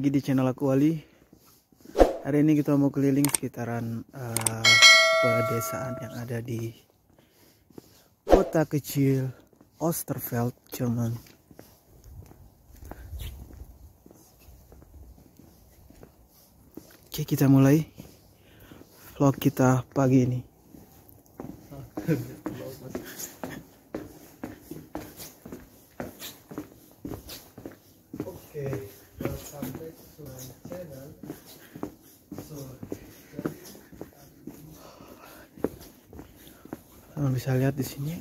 lagi di channel aku Wali. Hari ini kita mau keliling sekitaran pedesaan yang ada di kota kecil Osterfeld, Jerman. Oke, kita mulai vlog kita pagi ini. Oke, sampai sesuai channel. Kalian bisa lihat di sini.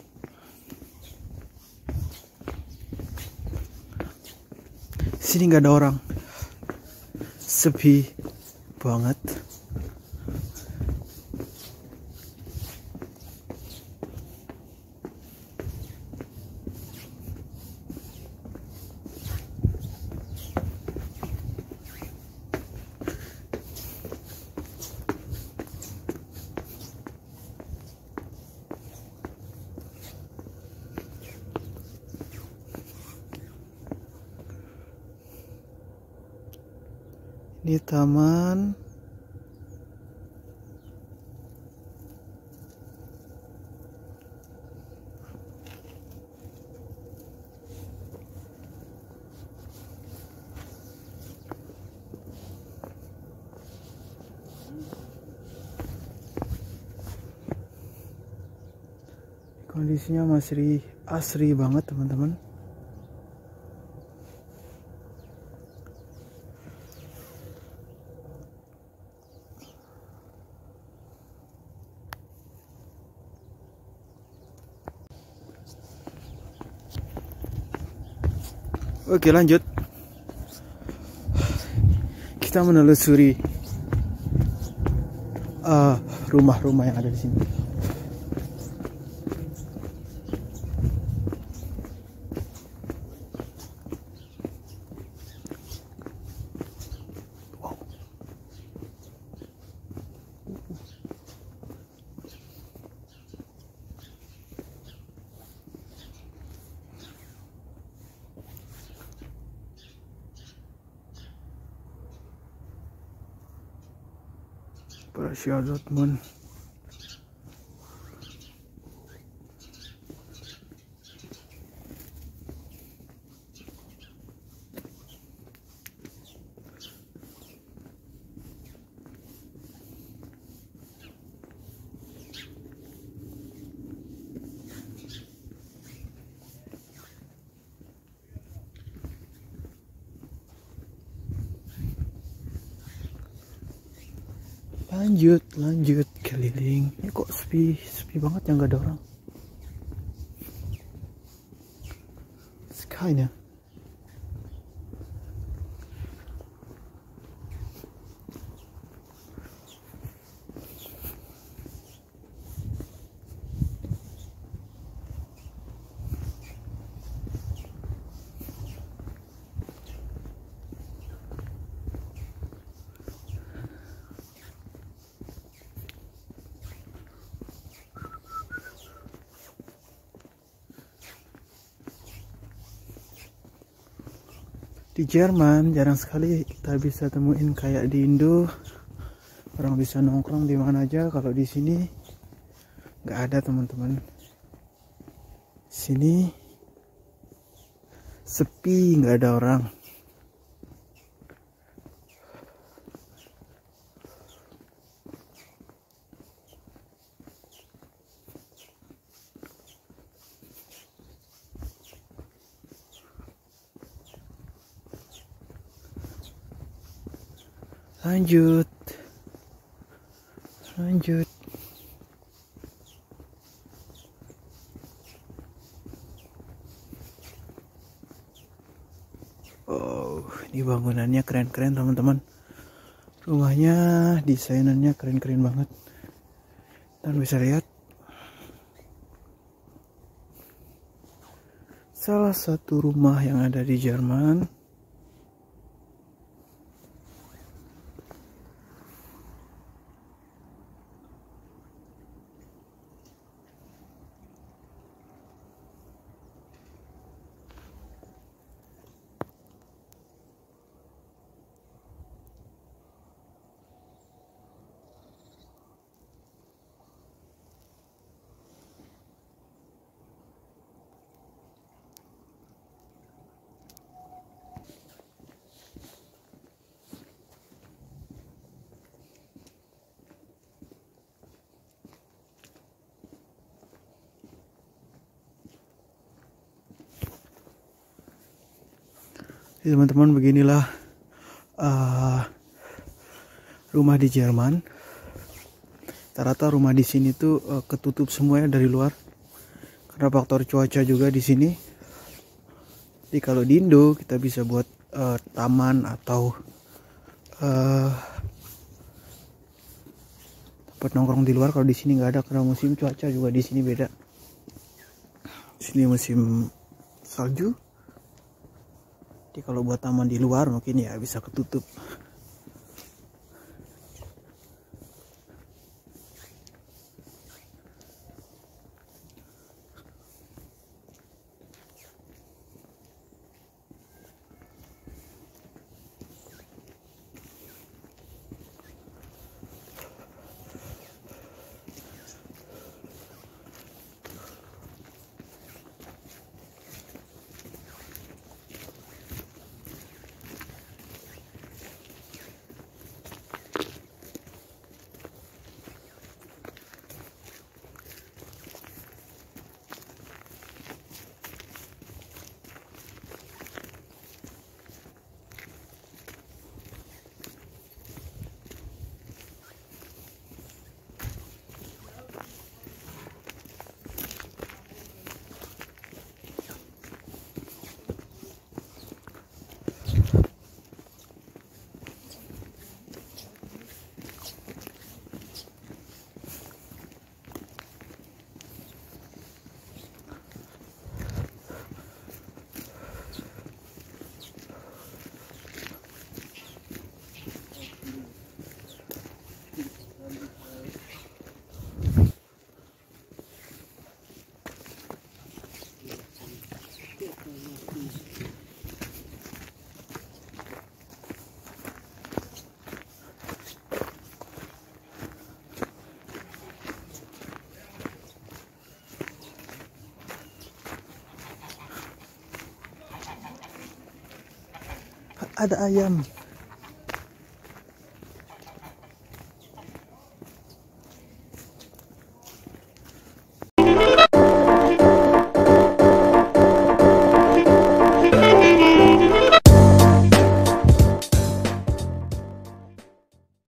Sini nggak ada orang, sepi banget. Ini taman. Kondisinya masih asri banget, teman-teman. Oke, lanjut. Kita menelusuri rumah-rumah yang ada di sini. Borussia Dortmund. Lanjut keliling. Ini kok sepi banget ya, nggak ada orang. Kayaknya di Jerman jarang sekali kita bisa temuin kayak di Indo, orang bisa nongkrong di mana aja. Kalau di sini nggak ada, teman-teman. Sini sepi, nggak ada orang. Lanjut. Oh, ini bangunannya keren-keren, teman-teman. Rumahnya, desainannya keren-keren banget. Dan bisa lihat salah satu rumah yang ada di Jerman. Teman-teman, beginilah rumah di Jerman. Rata-rata rumah di sini tuh ketutup semuanya dari luar karena faktor cuaca juga di sini. Jadi kalau di Indo kita bisa buat taman atau tempat nongkrong di luar. Kalau di sini nggak ada karena musim cuaca juga di sini beda. Di sini musim salju. Jadi kalau buat taman di luar mungkin ya bisa ketutup. Ada ayam.